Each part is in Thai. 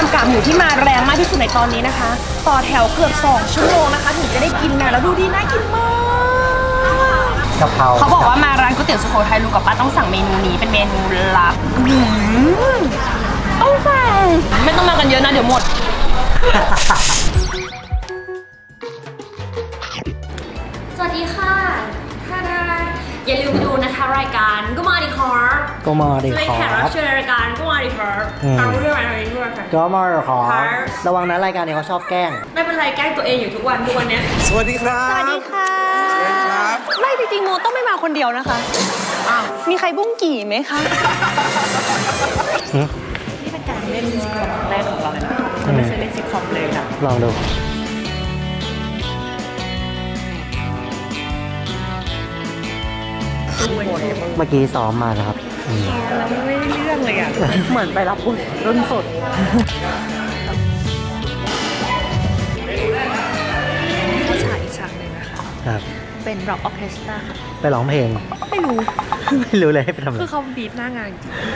กากหมูที่มาแรงมากที่สุดในตอนนี้นะคะต่อแถวเกือบ2 ชั่วโมงนะคะถึงจะได้กินนะแล้วดูดีน่ากินมากกะเพราเขาบอกว่ามาร้านก๋วยเตี๋ยวสุโขทัยลุงกับป้าต้องสั่งเมนูนี้เป็นเมนูลับต้องสั่งไม่ต้องมากันเยอะนะเดี๋ยวหมดสวัสดีค่ะอย่าลืมไปดูนะคะรายการก็มาดิคอร์ก็มาดิคอร์แขกรับเชิญรายการก็มาดิคอร์ตามเรื่องอะไรด้วยค่ะก็มาดิคอร์ระวังนะรายการนี้เขาชอบแกล้งไม่เป็นไรแกล้งตัวเองอยู่ทุกวันเนี้ยสวัสดีครับสวัสดีค่ะไม่จริงๆโมต้องไม่มาคนเดียวนะคะมีใครบุ้งกี่ไหมคะนี่เป็นการเล่นซิทคอมแรกของเราเลยนะเราไม่เคยเล่นซิทคอมเลยค่ะลองดูเมื่อกี้ซ้อมมานะครับแล้วไม่ได้เรื่องเลยอ่ะเหมือนไปรับบทรุ่นสดเขาฉากอีกฉากหนึ่งนะคะครับเป็นร็อกออร์เคสตราค่ะไปร้องเพลงไม่รู้เลยให้ไปทำอะไรคือเขาบีบหน้างาน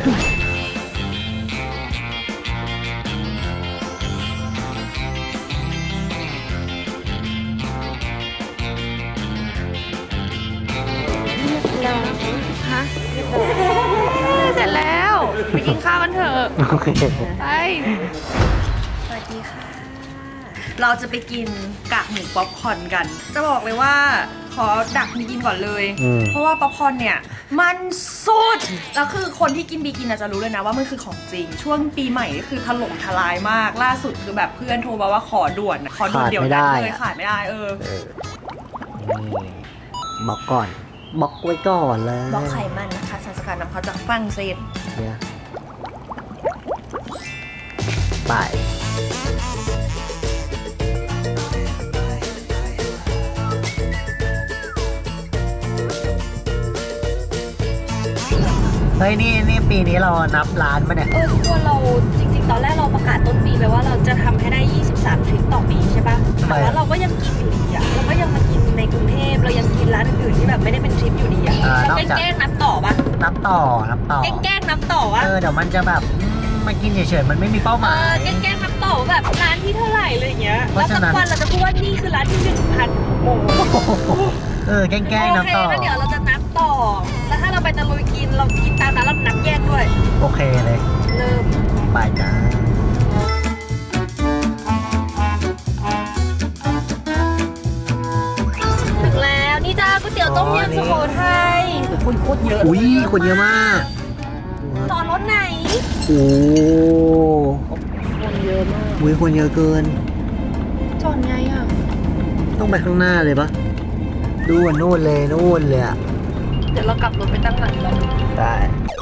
ฮะเสร็จแล้วไปกินข้าวกันเถอะไปสวัสดีค่ะเราจะไปกินกากหมูป๊อปคอร์นกันจะบอกเลยว่าขอดักมีกินก่อนเลยเพราะว่าป๊อปคอร์นเนี่ยมันสุดแล้วคือคนที่กินบีกินอาจจะรู้เลยนะว่ามันคือของจริงช่วงปีใหม่คือถล่มทลายมากล่าสุดคือแบบเพื่อนโทรมาว่าขอด่วนเดี๋ยวนั้นเลยขาดไม่ได้บอกก่อนบอกไว้ก่อนเลยบอกไขมันนะคะสารสกัดนำเข้าจากฝรั่งเศสไปเฮ้ยนี่ปีนี้เรานับล้านป่ะเนี่ยทุกคนเราจริงๆตอนแรกเราประกาศต้นปีไปว่าเราจะทำให้ได้23 ทริปต่อปีใช่ปะแต่ว่าเราก็ยังกินอยู่ดีอะเราก็ยังมากินในกรุงเทพเรายังกินร้านอื่นๆที่แบบไม่ได้เป็นทริปอยู่ดีอะเราแกล้งนับต่อปะนับต่อแกล้งนับต่อวะเดี๋ยวมันจะแบบมากินเฉยๆมันไม่มีเป้าหมายแกล้งนับต่อแบบร้านที่เท่าไหร่เลยอย่างเงี้ยแล้วสักวันเราจะพูดว่านี่คือร้านที่1,000 โมงแกล้งนับต่อโอเคแล้วเดี๋ยวเราจะนับต่อแล้วถ้าเราไปตะลุยกินเรากินตามนั้นเรานับแยกด้วยโอเคเลยเริ่มไปจ้าถึงแล้วนี่จ้าก๋วยเตี๋ยวต้มยำสุโขทัยคนโคตรเยอะคนเยอะมากจอดรถไหนคนเยอะมากคนเยอะเกินจอดไงอ่ะต้องไปข้างหน้าเลยปะนู่นเลยอ่ะเดี๋ยวเรากลับรถไปตั้งหลังเราได้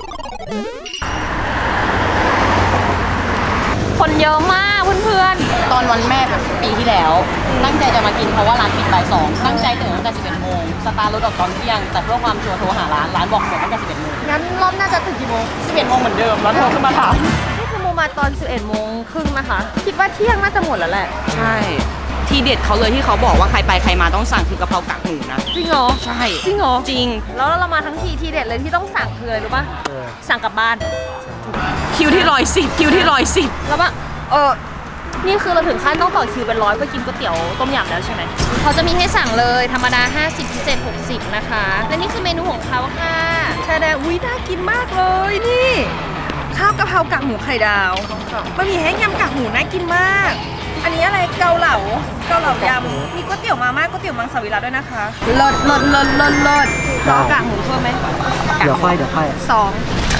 คนเยอะมากเพื่อนตอนวันแม่แบบปีที่แล้วตั้งใจจะมากินเพราะว่าร้านปิดบ่าย 2ตั้งใจตื่นตั้งแต่11 โมงสตาร์ทรถออกตอนเที่ยงแต่เพื่อความชัวร์โทรหาร้านบอกหมดตั้งแต่11 โมงงั้นรอบน่าจะถึงกี่โมง 11 โมงเหมือนเดิมแล้วโทรขึ้นมาถามนี่คือโมมาตอน11 โมงครึ่งนะคะคิดว่าเที่ยงน่าจะหมดแล้วแหละใช่ทีเด็ดเขาเลยที่เขาบอกว่าใครไปใครมาต้องสั่งคือกะเพรากากหมูนะจริงเหรอใช่จริงเหรอจริงแล้วเรามาทั้งทีเด็ดเลยที่ต้องสั่งคืออะไรรู้ป่ะสั่งกลับบ้านคิวที่110 แล้วป่ะนี่คือเราถึงขั้นต้องต่อคิวเป็น100เพื่อกินก๋วยเตี๋ยวต้มยำแล้วใช่ไหมเขาจะมีให้สั่งเลยธรรมดา50พิเศษ60นะคะและนี่คือเมนูของเขาค่ะใช่แล้วน่ากินมากเลยนี่ข้าวกะเพรากากหมูไข่ดาวบะหมี่แห้งยำกากหมูน่ากินมากอันนี้อะไรเกาเหลายำมีก๋วยเตี๋ยวมาม่าก๋วยเตี๋ยวมังสวิรัติด้วยนะคะเลิศรอกากหมูเพิ่มไหมเดี๋ยวค่อย 2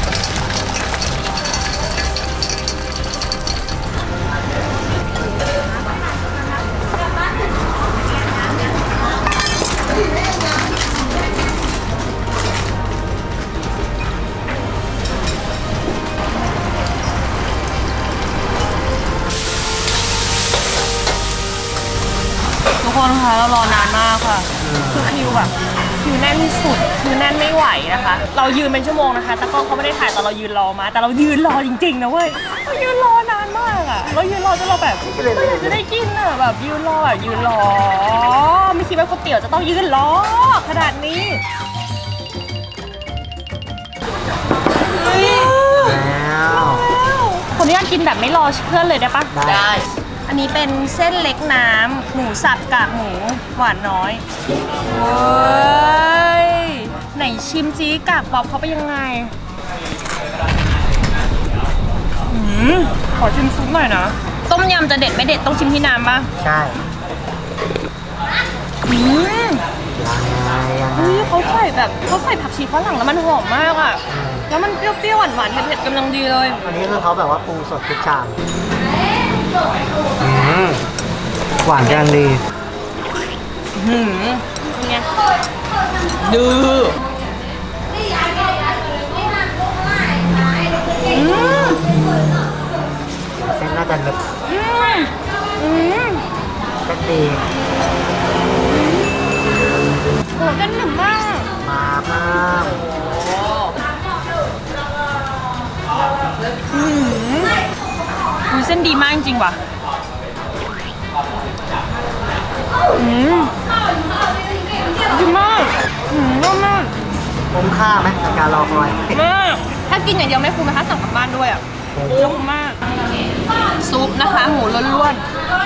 ทุกคนคะเรารอนานมากค่ะคือคิวแน่นสุดคือแน่นไม่ไหวนะคะเรายืนเป็นชั่วโมงนะคะตากล้องเขาไม่ได้ถ่ายแต่เรายืนรอมาแต่เรายืนรอจริงๆนะเว้ยเรายืนรอนานมากอ่ะเรายืนรอจนเราแบบไม่อยากจะได้กินอ่ะแบบยืนรอไม่คิดว่าก๋วยเตี๋ยวจะต้องยืนรอขนาดนี้แล้วคนนุญาตกินแบบไม่รอเพื่อนเลยได้ปะได้อันนี้เป็นเส้นเล็กน้ำหมูสับกากหมูหวานน้อยเฮ้ยไหนชิมจี้กากป๊อปเขาเป็นยังไงขอชิมซุปหน่อยนะต้มยำจะเด็ดไม่เด็ดต้องชิมที่น้ำปะใช่ยังไง เขาใส่ผักชีฝรั่งแล้วมันหอมมากอ่ะแล้วมันเปรี้ยวๆหวานๆเผ็ดๆกำลังดีเลยอันนี้คือเขาแบบว่าปรุงสดทุกชามหวานกำลังดีเป็นไงดื้อเส้นน่าจะนึกก็ดีโอ้เส้นหนึบมากมามาเส้นดีมากจริงว่ะดีมากนุ่มมากคุ้มค่าไหมกับการรอคอยมากถ้ากินอย่างเดียวไม่คุ้มนะคะสั่งกลับบ้านด้วยอ่ะคุ้มมากซุปนะคะหมูล้วนๆ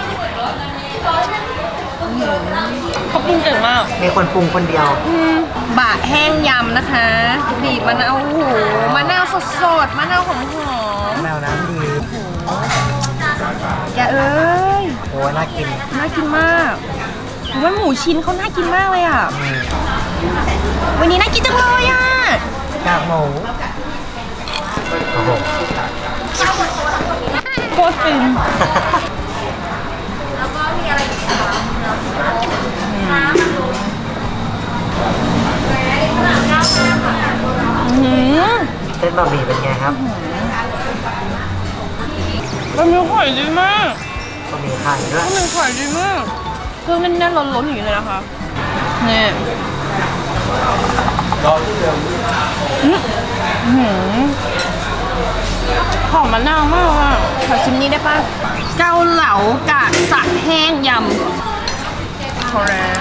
เขาปรุงเก่งมากมีคนปรุงคนเดียวบะแห้งยำนะคะบีบมะนาวโอ้โหมะนาวสดๆมะนาวหอมแมวน้ำดีๆอย่าเอ้ยโอ้ยน่ากินน่ากินมากผมว่าหมูชิ้นเขาน่ากินมากเลยอ่ะวันนี้น่ากินจังเลยอ่ะกากหมูโอ้โหโคตรฟินเส้นบะหมี่เป็นไงครับมันมีไข่ดีมากบะหมี่ไข่ด้วยมันมีไข่ดีมากเครื่องแน่นๆล้นๆอย่างนี้เลยนะคะนี่หอมมะนาวมากอ่ะขอชิมนี้ได้ปะเกาเหลากากสักแห้งยำขอแล้ว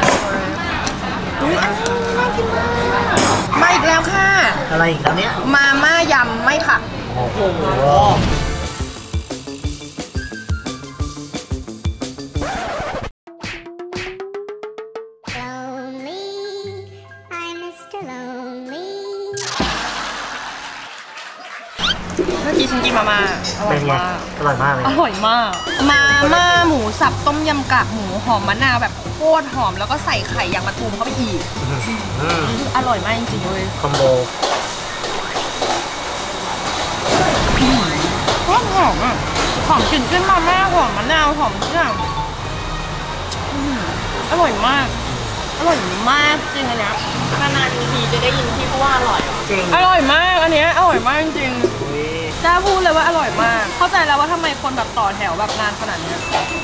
น่ากินมากมาอีกแล้วค่ะอะไรอีกแล้วเนี่ยมาม่ายำไม่ผักโอ้โห Lonely, I'm Mr. Lonely. เมื่อกี้ฉันกินมาม่าอร่อเป็ยนไงมากอร่อยมากเลยอร่อยมาก มาม่าหมูสับต้มยำกากหมูหอมมะนาวแบบโคตรหอมแล้วก็ใส่ไข่ยางมะตูมเข้าไปอีก อร่อยมากจริงๆเลยคอมโบโคตรหอมอ่ะหอมกลิ่นเส้นมาม่าหอมมะนาวหอมทุกอย่างอร่อยมาก อร่อยมากจริงอันเนี้ยนานๆทีจะได้ยินที่พูดว่าอร่อยจริงอร่อยมากอันเนี้ยอร่อยมากจริงอุ๊ยจ้าพูดเลยว่าอร่อยมาก เข้าใจแล้วว่าทำไมคนแบบต่อแถวแบบนานขนาดเนี้ย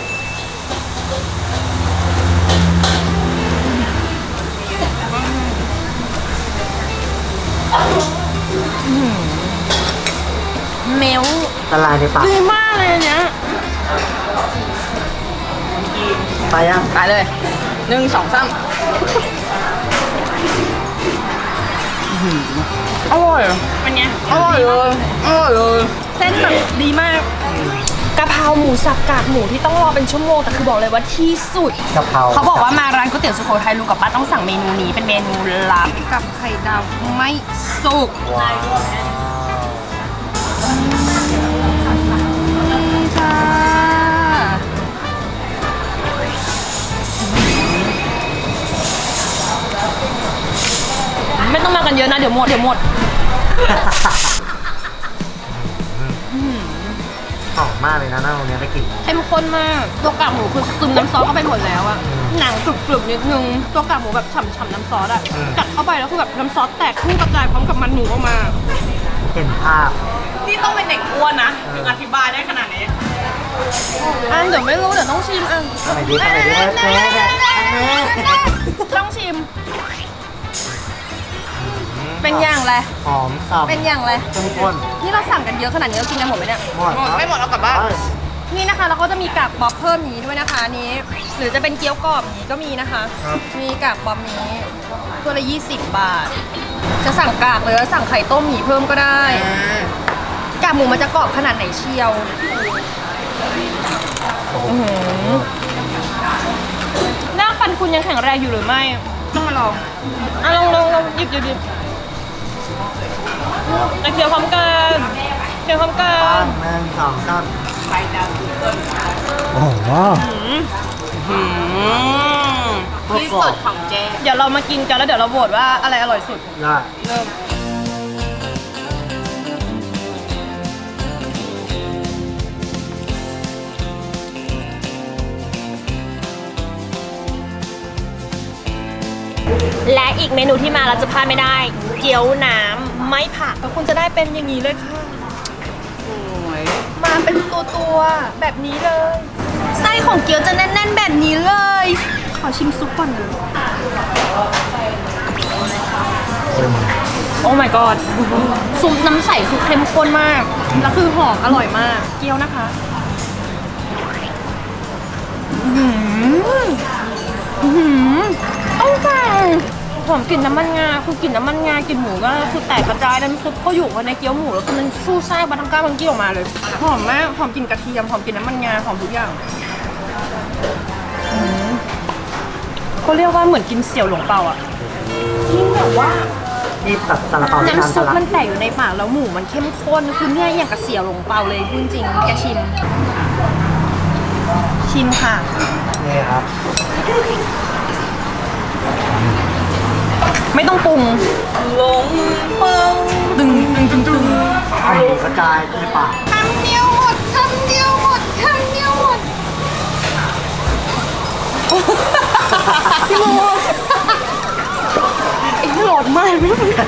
เมลละลายในปากดีมากเลยอันเนี้ยไปยังไปเลย1 2 3 อร่อยเป็นไงอร่อยเลยอร่อยเลยเส้นแบบดีมากกะเพราหมูสับกากหมูที่ต้องรอเป็นชั่วโมงแต่คือบอกเลยว่าที่สุดกะเพราเขาบอกว่ามาร้านก๋วยเตี๋ยวสุโขทัยลุงกับป้าต้องสั่งเมนูนี้เป็นเมนูลับกับไข่ดาวไม่สุกว้าวจ้าไม่ต้องมากันเยอะนะเดี๋ยวหมดหอมมากเลยนะน้าตรงนี้ได้กลิ่นเข้มข้นมากตัวกากหมูคือซึมน้ำซอสเข้าไปหมดแล้วอะหนังกรึบๆนิดนึงตัวกากหมูแบบฉ่ำๆน้ำซอสอะกัดเข้าไปแล้วคือแบบน้ำซอสแตกพุ่งกระจายพร้อมกับมันหมูออกมาเห็นภาพนี่ต้องเป็นเด็กอ้วนนะถึงอธิบายได้ขนาดนี้เดี๋ยวไม่รู้เดี๋ยวต้องชิมอ่ะทำไมดีทำไมดีเอ๊ะต้องชิม เป็นอย่างไรหอมสับเป็นอย่างไรเข้มข้นนี่เราสั่งกันเยอะขนาดนี้เรากินกันหมดไหมเนี่ยหมดครับไม่หมดเอากลับบ้านเอ้ยนี่นะคะแล้วก็จะมีกากบ๊อบเพิ่มนี้ด้วยนะคะอันนี้ หรือจะเป็นเกี๊ยวกรอบนี้ก็มีนะคะครับมีกากบ๊อบนี้ตัวละ20 บาท จะสั่งกากหรือสั่งไข่ต้มหมี่เพิ่มก็ได้ กากหมูมันจะกรอบขนาดไหนเชียวหน้าฟันคุณยังแข็งแรงอยู่หรือไม่ต้องมาลองลองหยิบเคี้ยวพร้อมกันเคี้ยวพร้อมกัน 1 2 3โอ้โหที่สุดของเจ๊เดี๋ยวเรามากินกันแล้วเดี๋ยวเราโหวตว่าอะไรอร่อยสุดได้เริ่มและอีกเมนูที่มาเราจะพลาดไม่ได้เกี๊ยวน้ำไม่ผักแล้วคุณจะได้เป็นอย่างนี้เลยค่ะมาเป็นตัวแบบนี้เลยไส้ของเกี๊ยวจะแน่นๆแบบนี้เลยขอชิมซุปก่อนนะโอ้ my god ซุปน้ำใสคือเข้มข้นมากแล้วคือหอมอร่อยมากเกี๊ยวนะคะโอ้ยหอมกลิ่นน้ำมันงาคือกลิ่นน้ำมันงากลิ่นหมูก็คือแตกกระจายน้ำซุปเขาอยู่ในเกี๊ยวหมูแล้วคือมันสู้ซ่าบาทั้งก้าวบางกี้ออกมาเลยหอมมากหอมกลิ่นกระเทียมหอมกลิ่นน้ำมันงาหอมทุกอย่างเขาเรียกว่าเหมือนกินเสี่ยวหลงเปาอ่ะกินแบบว่านี่แบบซาลาเปาที่น้ำซุปร้านมันแตกอยู่ในปากแล้วหมูมันเข้มข้นคือเนี่ยอย่างกับเสี่ยวหลงเปาเลยจริงๆแกชิมค่ะนี่ครับไม่ต้องปรุงลงเปิงตึงหมูกระจายในปากคำเดียวหมดพี่โมไอ้หลอดมาก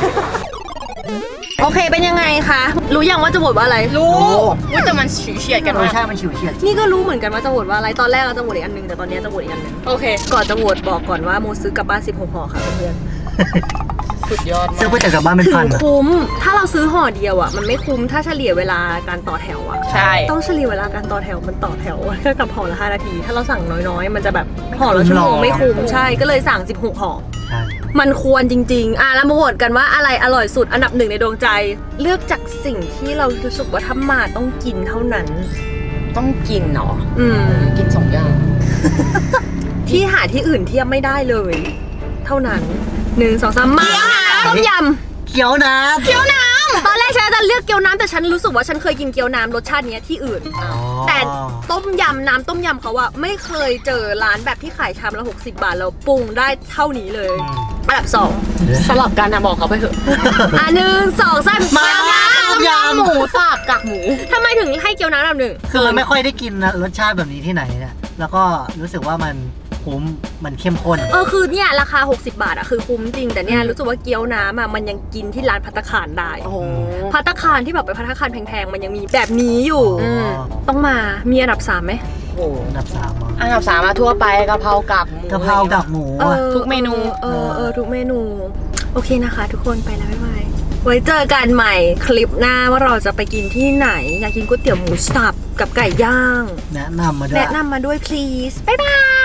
โอเคเป็นยังไงคะรู้ยังว่าจะโหวตว่าอะไรรู้ว่าจะมันเฉียดกันรสมากชาติมันฉิวเฉียดนี่ก็รู้เหมือนกันว่าจะโหวตว่าอะไรตอนแรกเราจะโหวตอีกอันนึงแต่ตอนนี้จะโหวตอีกอันนึงโอเคก่อนจะโหวตบอกก่อนว่าโมซื้อกลับบ้าน16 ห่อค่ะเพื่อนสุดยอดซื้อไปจากกลับบ้านเป็นถึพังนอะคุ้มถ้าเราซื้อห่อเดียวอ่ะมันไม่คุ้มถ้าเฉลี่ยเวลาการต่อแถวอ่ะใช่ต้องเฉลี่ยเวลาการต่อแถวมันต่อแถวแค่กับห่อละ5 นาทีถ้าเราสั่งน้อยๆมันจะแบบห่อละชั่วโมงไม่คุ้มใช่ก็เลยสั่ง16 ห่อใช่มันควรจริงๆแล้วมาโหวตกันว่าอะไรอร่อยสุดอันดับ 1ในดวงใจ เลือกจากสิ่งที่เรารู้สึกว่าถ้ามาต้องกินเท่านั้นต้องกินเนาะ กิน2 อย่างที่หาที่อื่นเทียบไม่ได้เลย เท่านั้น1 2 3มาต้มยำเกี๊ยวน้ำเกี๊ยวน้ำตอนแรกฉันจะเลือกเกี๊ยวน้ำแต่ฉันรู้สึกว่าฉันเคยกินเกี๊ยวน้ำรสชาตินี้ที่อื่น แต่ต้มยำน้ำต้มยำเขาอะไม่เคยเจอร้านแบบที่ขายชามละ60 บาทแล้วปรุงได้เท่านี้เลยอันดับ 2 สลับกันนะบอกเขาไปเถอะ 1 2 3 มาต้มยำหมูสับกากหมูทำไมถึงให้เกี๊ยวน้ำอันดับ 1 คือมันไม่ค่อยได้กินนะรสชาติแบบนี้ที่ไหนเนี่ยแล้วก็รู้สึกว่ามันคุ้มมันเข้มข้นคือเนี่ยราคา60 บาทอะคือคุ้มจริงแต่เนี่ยรู้สึกว่าเกี๊ยวน้ำอะมันยังกินที่ร้านภัตตาคารได้โอ้โหภัตตาคารที่แบบไปภัตตาคารแพงๆมันยังมีแบบนี้อยู่ต้องมามีอันดับ 3ไหมโอ้อันดับ 3 อันดับ 3มาทั่วไปกะเพรากากหมูกะเพรากับหมูอะทุกเมนูทุกเมนูโอเคนะคะทุกคนไปแล้วบ๊ายบายไว้เจอกันใหม่คลิปหน้าว่าเราจะไปกินที่ไหนอยากกินก๋วยเตี๋ยวหมูสับกับไก่ย่างแนะนำมาด้วยแนะนำมาด้วย please บ๊ายบาย